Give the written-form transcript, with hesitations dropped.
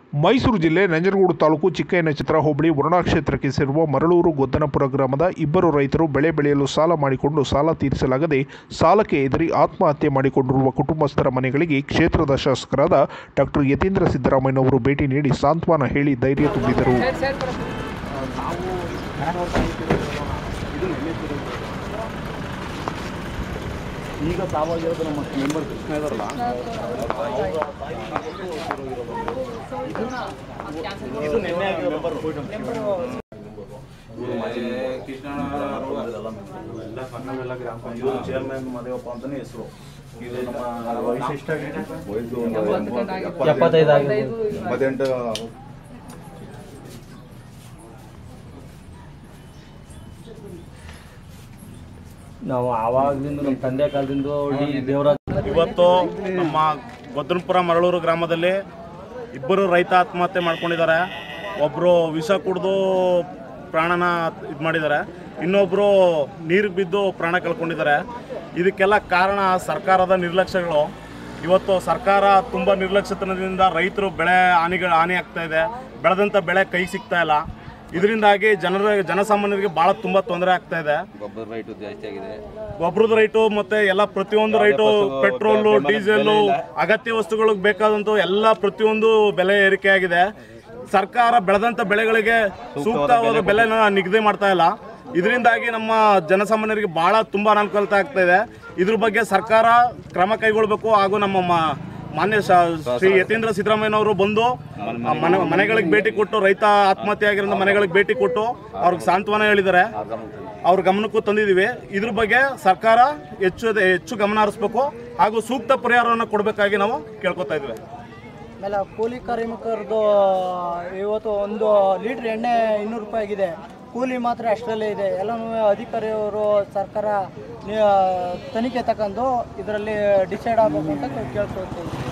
ಮೈಸೂರು ಜಿಲ್ಲೆ ನಂಜನಗೂಡು ತಾಲೂಕು ಚಿಕ್ಕಯ್ಯನಚಿತ್ರ ಹೋಬಳಿ ವರುಣಾ ಕ್ಷೇತ್ರಕ್ಕೆ ಸೇರುವ ಮರಳೂರು ಗೊದ್ದನಪುರ ಗ್ರಾಮದ ಇಬ್ಬರು ರೈತರು ಬೆಳೆ ಬೆಳೆಯಲು ಸಾಲ ಮಾಡಿಕೊಂಡು ಸಾಲ ತೀರಿಸಲಾಗದೆ ಸಾಲಕ್ಕೆ ಹೆದರಿ ಆತ್ಮಹತ್ಯೆ ಮಾಡಿಕೊಂಡಿರುವ ಕುಟುಂಬಸ್ಥರ ಮನೆಗಳಿಗೆ ಕ್ಷೇತ್ರದ ಶಾಸಕರಾದ ಡಾಕ್ಟರ್ ಯತೀಂದ್ರ ಸಿದ್ದರಾಮಯ್ಯನವರು ಭೇಟಿ ನೀಡಿ ಸಾಂತ್ವನ ಹೇಳಿ ಧೈರ್ಯ ತುಂಬಿದರು. ಈಗ ತಾವಾಗಿರೋದು ನಮ್ಮ ಮೆಂಬರ್ ಕೃಷ್ಣ ಇದಾರಲ್ಲ, ಇದು ನಿನ್ನೆ ಮೆಂಬರ್ ಎಲ್ಲ ಗ್ರಾಮ ಪಂಚಾಯತ್ ಚೇರ್ಮನ್ ಮದೇವಪ್ಪ ಅಂತಾನೆ ಹೆಸರು. ಇದು ನಮ್ಮ ವಯಸ್ಸು ಎಷ್ಟಾಗಿದೆ? 78. ನಾವು ಆವಾಗಲಿಂದ ನಮ್ಮ ತಂದೆ ಕಾಲದಿಂದ ದೇವರಾಜ್ ಇವತ್ತು ನಮ್ಮ ಗೊದ್ದನಪುರ ಮರಳೂರು ಗ್ರಾಮದಲ್ಲಿ ಇಬ್ಬರು ರೈತ ಆತ್ಮಹತ್ಯೆ ಮಾಡ್ಕೊಂಡಿದ್ದಾರೆ. ಒಬ್ಬರು ವಿಷ ಕುಡಿದು ಪ್ರಾಣನ ಇದು ಮಾಡಿದ್ದಾರೆ, ಇನ್ನೊಬ್ಬರು ನೀರಿಗೆ ಬಿದ್ದು ಪ್ರಾಣ ಕಳ್ಕೊಂಡಿದ್ದಾರೆ. ಇದಕ್ಕೆಲ್ಲ ಕಾರಣ ಸರ್ಕಾರದ ನಿರ್ಲಕ್ಷ್ಯಗಳು. ಇವತ್ತು ಸರ್ಕಾರ ತುಂಬ ನಿರ್ಲಕ್ಷ್ಯತನದಿಂದ ರೈತರು ಬೆಳೆ ಹಾನಿ ಆಗ್ತಾ ಇದೆ, ಬೆಳೆದಂಥ ಬೆಳೆ ಕೈ ಸಿಗ್ತಾ ಇಲ್ಲ. ಇದರಿಂದಾಗಿ ಜನಸಾಮಾನ್ಯರಿಗೆ ಭಾಳ ತುಂಬ ತೊಂದರೆ ಆಗ್ತಾ ಇದೆ. ಗೊಬ್ಬರದ ರೈಟು ಜಾಸ್ತಿ ಆಗಿದೆ, ಗೊಬ್ಬರದ ರೈಟು ಮತ್ತು ಎಲ್ಲ ಪ್ರತಿಯೊಂದು ರೈಟು, ಪೆಟ್ರೋಲು, ಡೀಸೆಲು, ಅಗತ್ಯ ವಸ್ತುಗಳಿಗೆ ಬೇಕಾದಂಥ ಎಲ್ಲ ಪ್ರತಿಯೊಂದು ಬೆಲೆ ಏರಿಕೆ ಆಗಿದೆ. ಸರ್ಕಾರ ಬೆಳೆದಂಥ ಬೆಳೆಗಳಿಗೆ ಸೂಕ್ತವಾದ ಬೆಲೆನ ನಿಗದಿ ಮಾಡ್ತಾ ಇಲ್ಲ. ಇದರಿಂದಾಗಿ ನಮ್ಮ ಜನಸಾಮಾನ್ಯರಿಗೆ ಭಾಳ ತುಂಬ ಅನಾನುಕೂಲತೆ ಆಗ್ತಾ ಇದೆ. ಇದ್ರ ಬಗ್ಗೆ ಸರ್ಕಾರ ಕ್ರಮ ಕೈಗೊಳ್ಳಬೇಕು. ಹಾಗೂ ನಮ್ಮ ಮಾನ್ಯ ಶ್ರೀ ಯತೀಂದ್ರ ಸಿದ್ದರಾಮಯ್ಯನವರು ಬಂದು ಮನೆಗಳಿಗೆ ಭೇಟಿ ಕೊಟ್ಟು, ರೈತ ಆತ್ಮಹತ್ಯೆ ಆಗಿರೋ ಮನೆಗಳಿಗೆ ಭೇಟಿ ಕೊಟ್ಟು ಅವ್ರಿಗೆ ಸಾಂತ್ವನ ಹೇಳಿದ್ದಾರೆ. ಅವ್ರ ಗಮನಕ್ಕೂ ತಂದಿದ್ದೀವಿ. ಇದ್ರ ಬಗ್ಗೆ ಸರ್ಕಾರ ಹೆಚ್ಚು ಗಮನ ಹರಿಸ್ಬೇಕು ಹಾಗೂ ಸೂಕ್ತ ಪರಿಹಾರವನ್ನು ಕೊಡಬೇಕಾಗಿ ನಾವು ಕೇಳ್ಕೊತಾ ಇದ್ವಿ. ಆಮೇಲೆ ಕೂಲಿ ಕಾರ್ಮಿಕರದ್ದು ಇವತ್ತು 1 ಲೀಟ್ರ್ ಎಣ್ಣೆ 200 ರೂಪಾಯಿ ಆಗಿದೆ. ಕೂಲಿ ಮಾತ್ರ ಅಷ್ಟರಲ್ಲೇ ಇದೆ. ಎಲ್ಲನೂ ಅಧಿಕಾರಿಯವರು ಸರ್ಕಾರ ತನಿಖೆ ತಗೊಂಡು ಇದರಲ್ಲಿ ಡಿಸೈಡ್ ಆಗಬೇಕು ಅಂತ ಕೇಳ್ಕೊಳ್ತೀವಿ.